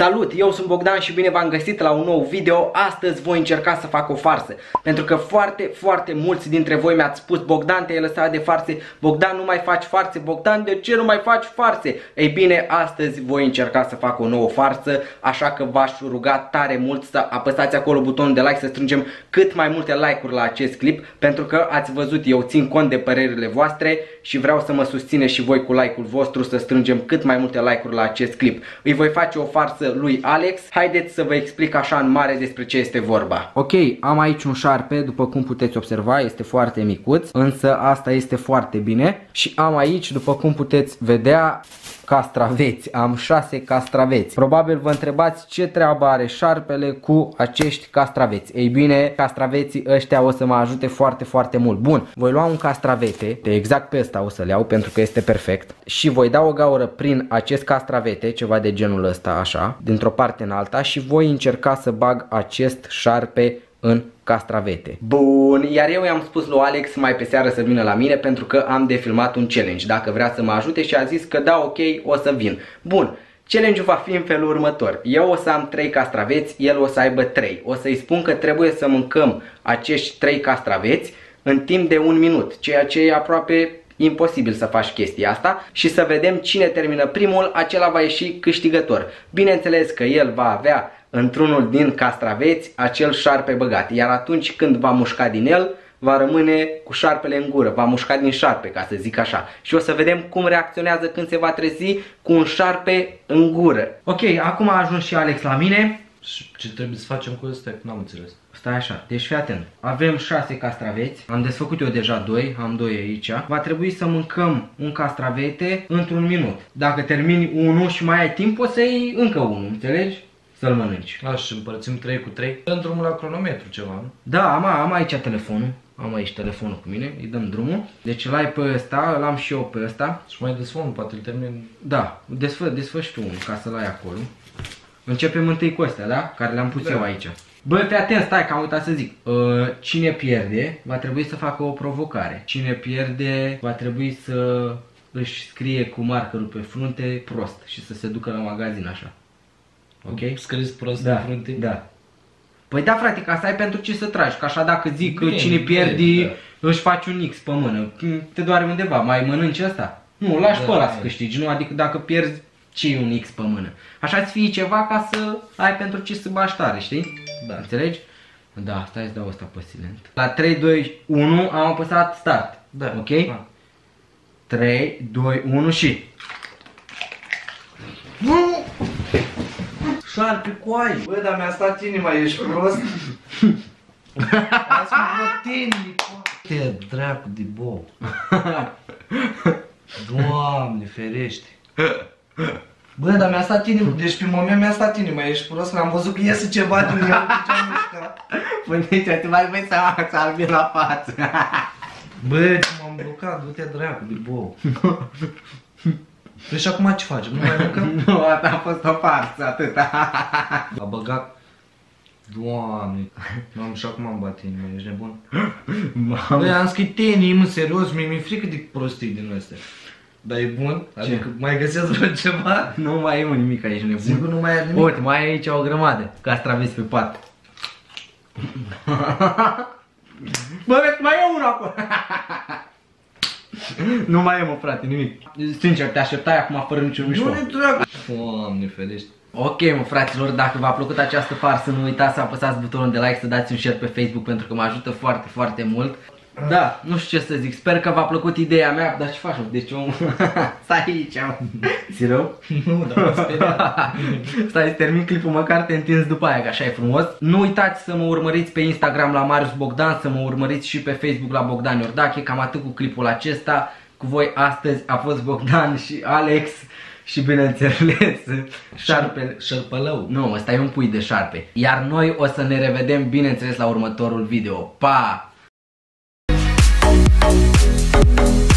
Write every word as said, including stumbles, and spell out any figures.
Salut, eu sunt Bogdan și bine v-am găsit la un nou video. Astăzi voi încerca să fac o farsă, pentru că foarte, foarte mulți dintre voi mi-ați spus: Bogdan, te-ai lăsat de farse, Bogdan, nu mai faci farse, Bogdan, de ce nu mai faci farse? Ei bine, astăzi voi încerca să fac o nouă farsă, așa că v-aș ruga tare mult să apăsați acolo butonul de like, să strângem cât mai multe like-uri la acest clip, pentru că ați văzut, eu țin cont de părerile voastre și vreau să mă susțineți și voi cu like-ul vostru să strângem cât mai multe like-uri la acest clip. Îi voi face o farsă lui Alex. Haideți să vă explic așa în mare despre ce este vorba. Ok, am aici un șarpe, după cum puteți observa, este foarte micuț, însă asta este foarte bine. Și am aici, după cum puteți vedea, castraveți. Am șase castraveți. Probabil vă întrebați ce treabă are șarpele cu acești castraveți. Ei bine, castraveții ăștia o să mă ajute foarte, foarte mult. Bun, voi lua un castravete, de exact pe ăsta o să-l iau pentru că este perfect, și voi da o gaură prin acest castravete, ceva de genul ăsta, așa, dintr-o parte în alta, și voi încerca să bag acest șarpe în castravete. Bun, iar eu i-am spus lui Alex mai pe seară să vină la mine pentru că am de filmat un challenge, dacă vrea să mă ajute, și a zis că da, ok, o să vin. Bun, challenge-ul va fi în felul următor. Eu o să am trei castraveți, el o să aibă trei. O să-i spun că trebuie să mâncăm acești trei castraveți în timp de un minut, ceea ce e aproape imposibil să faci chestia asta, și să vedem cine termină primul, acela va ieși câștigător. Bineînțeles că el va avea într-unul din castraveți acel șarpe băgat, iar atunci când va mușca din el, va rămâne cu șarpele în gură, va mușca din șarpe, ca să zic așa. Și o să vedem cum reacționează când se va trezi cu un șarpe în gură. Ok, acum a ajuns și Alex la mine. Și ce trebuie să facem cu ăsta? N-am înțeles. Stai așa, deci fii atent. Avem șase castraveți, am desfăcut eu deja doi, am doi aici. Va trebui să mâncăm un castravete într-un minut. Dacă termini unul și mai ai timp, o să iei încă unul, înțelegi? Să-l mănânci. Așa, și împărțim trei cu trei. Dăm drumul la cronometru ceva, nu? Da, am, am aici telefonul. Am aici telefonul cu mine, îi dăm drumul. Deci îl ai pe ăsta, îl am și eu pe ăsta. Și mai desfă unul, poate îl termin. Da, desfă, desfă și tu unul, ca să-l ai acolo. Începem întâi cu astea, da? Care le-am pus da. eu aici. Bă, fii atent, stai că am uitat să zic. uh, Cine pierde va trebui să facă o provocare. Cine pierde va trebui să își scrie cu markerul pe frunte prost și să se ducă la magazin așa. Ok? Scris prost da, în frunte? Da. Păi da, frate, ca să ai pentru ce să tragi. Că așa dacă zic că cine pierde da. își faci un X pe mână, te doare undeva, mai mănânci ăsta? Nu, lași da, pe ăla să câștigi, nu? Adică dacă pierzi, ce e un X pe mână? Așa-ți fie ceva ca să ai pentru ce să bași tare, știi? Da. Înțelegi? Da, stai să dau ăsta pe silent. La trei, doi, unu am apăsat start. Da. Ok? Da. trei, doi, unu și... Șarpe cu ai! Bă, dar mi-a stat inima, ești prost? Ați făcut inima! Te dracu de bou! Doamne ferește! Bă, dar mi-a stat inima, deci pe moment mi-a stat inima, ești prost? Am văzut că iese ceva din el, ce am mișcat. Păi nici te mai vezi seama că ți-ar fi la față! Bă, ce m-am blocat, du-te dracu de bou! Păi și acum ce facem? Nu mai mâncăm? Nu, asta a fost o farsă, atâta. A băgat... Doamne, m-am și acum am bat inima, ești nebun? Băi, am scris inimă, serios, mi-e frică de prostii din astea. Dar e bun? Adică mai găsesc vreo ceva? Nu mai e nimic aici, nebun. Sigur nu mai e nimic? Uite, mai e aici o grămadă, castraveți pe pat. Bă, vezi, mai e unul acolo. Nu mai e, mă, frate, nimic. Sincer, te așteptai acum fără niciun mișto. Nu ne dracu. Doamne ferește. Ok, mă, fraților, dacă v-a plăcut această farsă, nu uitați să apăsați butonul de like, să dați un share pe Facebook, pentru că mă ajută foarte, foarte mult. Da, nu știu ce să zic, sper că v-a plăcut ideea mea, dar ce faci, deci om... Stai aici, am... Ți rău? Nu, dar mă speria. Stai să termin clipul, măcar te întinzi după aia, că așa e frumos. Nu uitați să mă urmăriți pe Instagram la Marius Bogdan, să mă urmăriți și pe Facebook la Bogdan Iordache. Cam atât cu clipul acesta. Cu voi astăzi a fost Bogdan și Alex și, bineînțeles, șarpele. Șarpălău. Nu, ăsta e un pui de șarpe. Iar noi o să ne revedem, bineînțeles, la următorul video. Pa!